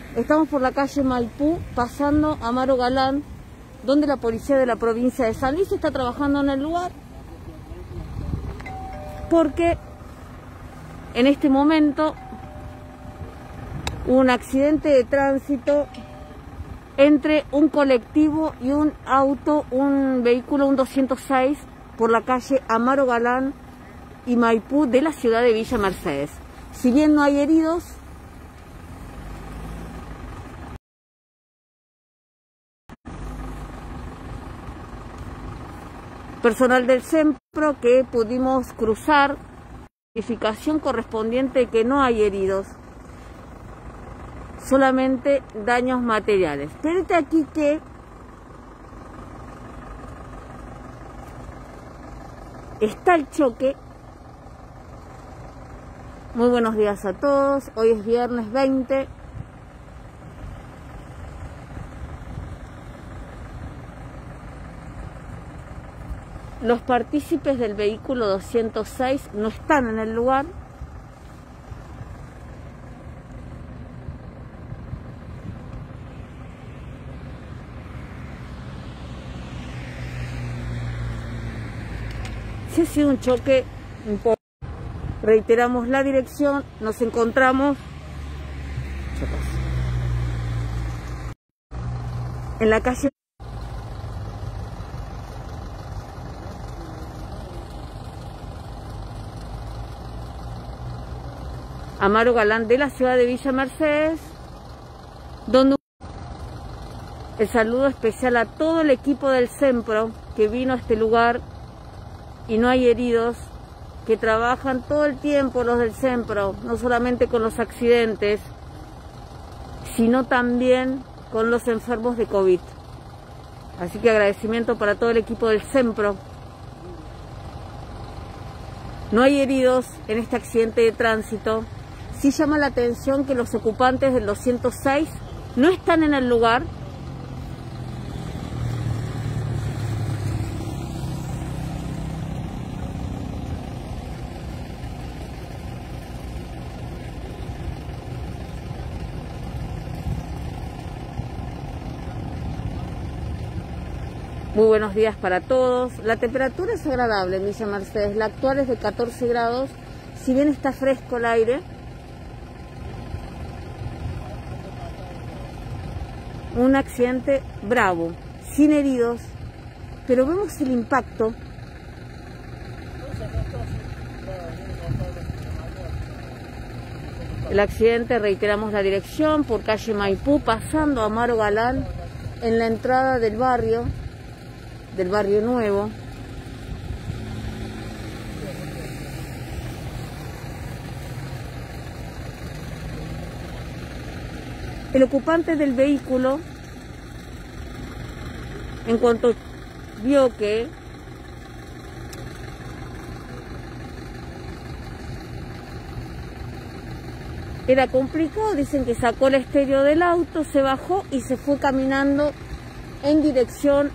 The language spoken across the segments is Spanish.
Estamos por la calle Maipú, pasando Amaro Galán, donde la policía de la provincia de San Luis está trabajando en el lugar, porque en este momento hubo un accidente de tránsito entre un colectivo y un auto, un vehículo, un 206, por la calle Amaro Galán y Maipú de la ciudad de Villa Mercedes. Si bien no hay heridos, personal del SEMPRO que pudimos cruzar, verificación correspondiente que no hay heridos, solamente daños materiales. Fíjate aquí que está el choque. Muy buenos días a todos, hoy es viernes 20. Los partícipes del vehículo 206 no están en el lugar. Sí ha sido un choque importante. Reiteramos la dirección, nos encontramos en la calle Amaro Galán de la ciudad de Villa Mercedes, donde el saludo especial a todo el equipo del SEMPRO que vino a este lugar y no hay heridos, que trabajan todo el tiempo los del SEMPRO, no solamente con los accidentes, sino también con los enfermos de COVID. Así que agradecimiento para todo el equipo del SEMPRO. No hay heridos en este accidente de tránsito. Sí llama la atención que los ocupantes del 206 no están en el lugar. Muy buenos días para todos. La temperatura es agradable en Villa Mercedes. La actual es de 14 grados. Si bien está fresco el aire, un accidente bravo, sin heridos, pero vemos el impacto. El accidente, reiteramos la dirección, por calle Maipú, pasando Amaro Galán, en la entrada del barrio nuevo. El ocupante del vehículo, en cuanto vio que era complicado, dicen que sacó el estéreo del auto, se bajó y se fue caminando en dirección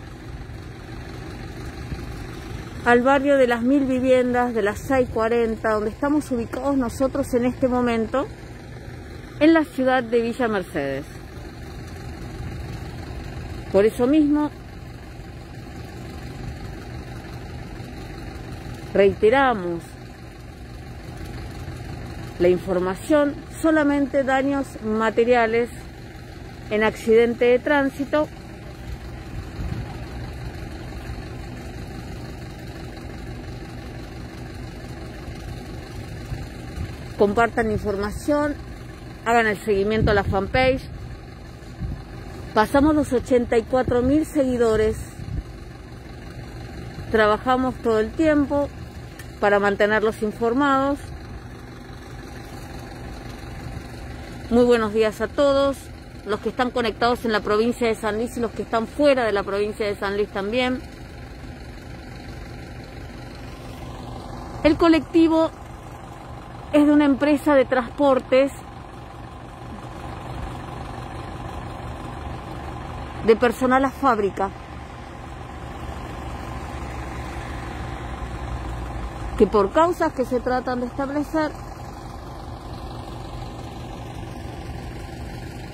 al barrio de las 1000 viviendas de las 640, donde estamos ubicados nosotros en este momento, en la ciudad de Villa Mercedes. Por eso mismo, reiteramos la información, solamente daños materiales en accidente de tránsito. Compartan información, hagan el seguimiento a la fanpage. Pasamos los 84.000 seguidores. Trabajamos todo el tiempo para mantenerlos informados. Muy buenos días a todos, los que están conectados en la provincia de San Luis y los que están fuera de la provincia de San Luis también. El colectivo es de una empresa de transportes de personal a fábrica, que por causas que se tratan de establecer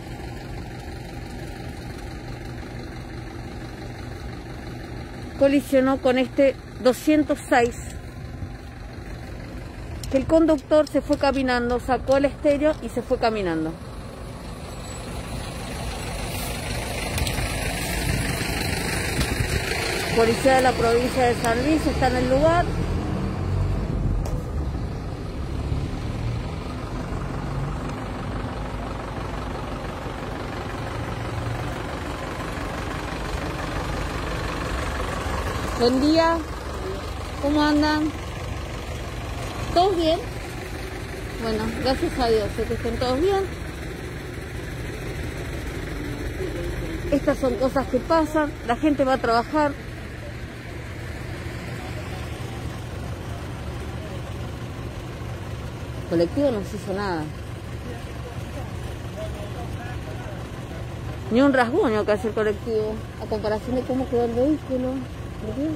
colisionó con este 206. Que el conductor se fue caminando, sacó el estéreo y se fue caminando. Policía de la provincia de San Luis está en el lugar. Buen día, ¿cómo andan? ¿Todos bien? Bueno, gracias a Dios, sé que estén todos bien. Estas son cosas que pasan, la gente va a trabajar. El colectivo no se hizo nada. Ni un rasguño que hace el colectivo, a comparación de cómo quedó el vehículo. ¿Verdad?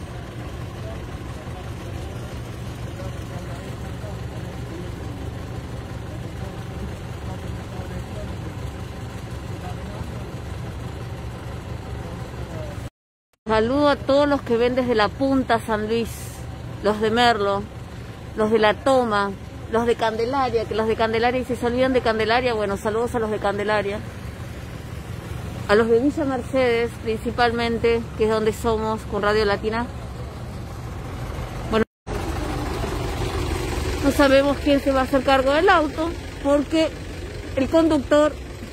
Saludo a todos los que ven desde la punta San Luis, los de Merlo, los de La Toma, los de Candelaria, que los de Candelaria, y si se olvidan de Candelaria, bueno, saludos a los de Candelaria. A los de Villa Mercedes, principalmente, que es donde somos, con Radio Latina. Bueno, no sabemos quién se va a hacer cargo del auto, porque el conductor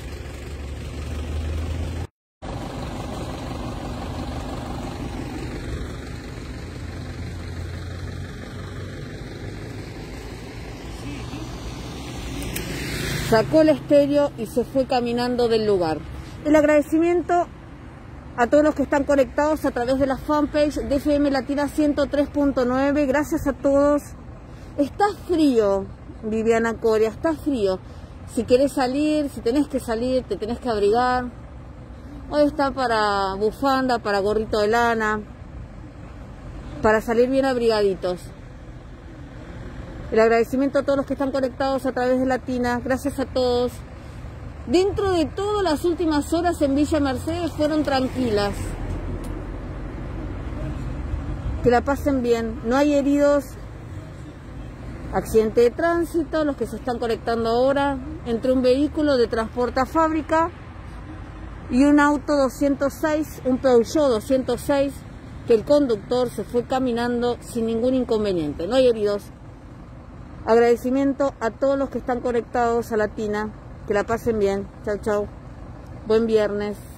sacó el estéreo y se fue caminando del lugar. El agradecimiento a todos los que están conectados a través de la fanpage de FM Latina 103.9. Gracias a todos. Está frío, Viviana Coria, está frío. Si querés salir, si tenés que salir, te tenés que abrigar. Hoy está para bufanda, para gorrito de lana, para salir bien abrigaditos. El agradecimiento a todos los que están conectados a través de Latina. Gracias a todos. Dentro de todo, las últimas horas en Villa Mercedes fueron tranquilas. Que la pasen bien. No hay heridos. Accidente de tránsito, los que se están conectando ahora, entre un vehículo de transporte a fábrica y un auto 206, un Peugeot 206, que el conductor se fue caminando sin ningún inconveniente. No hay heridos. Agradecimiento a todos los que están conectados a Latina. Que la pasen bien. Chau, chau. Buen viernes.